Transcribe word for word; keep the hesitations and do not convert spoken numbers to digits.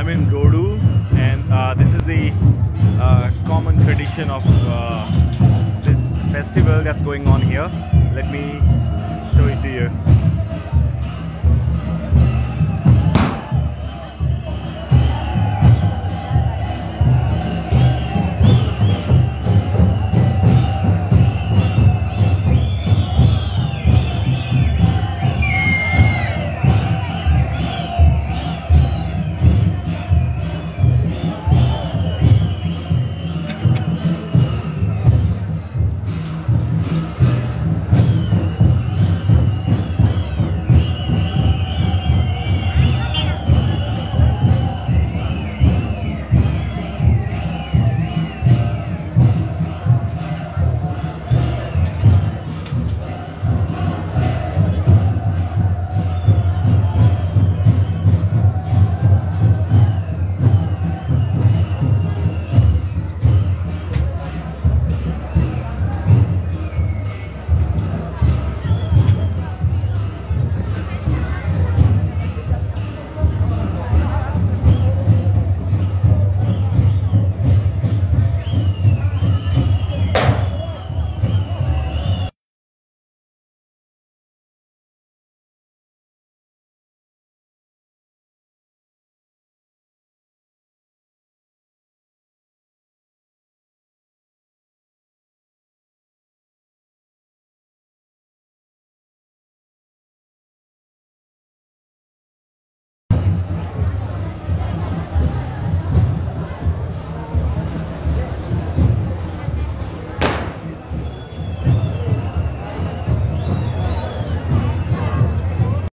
I'm in Godu, and uh, this is the uh, common tradition of uh, this festival that's going on here. Let me show it to you.